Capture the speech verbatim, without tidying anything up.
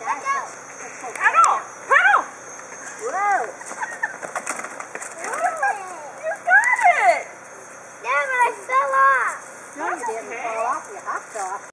Pedal! Pedal! Whoa! You got it! Yeah, but I fell off. No, you didn't fall off. You hopped off.